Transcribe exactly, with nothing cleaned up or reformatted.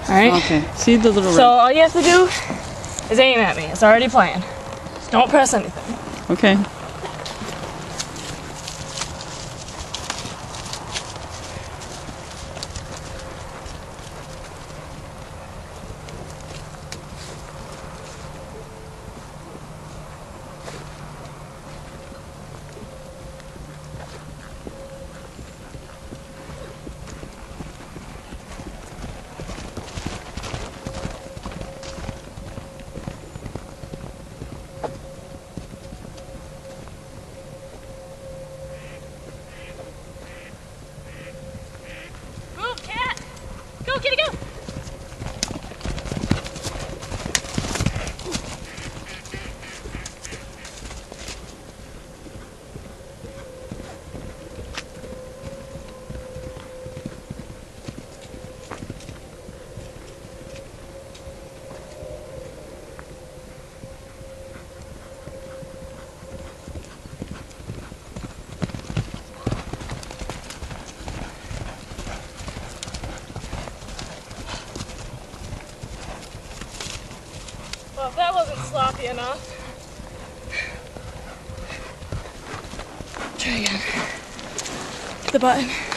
Alright? Okay. See the little So red. all you have to do is aim at me. It's already playing. Don't press anything. Okay. Move, cat! Go, kitty, go! Well, if that wasn't sloppy enough. Try again. Hit the button.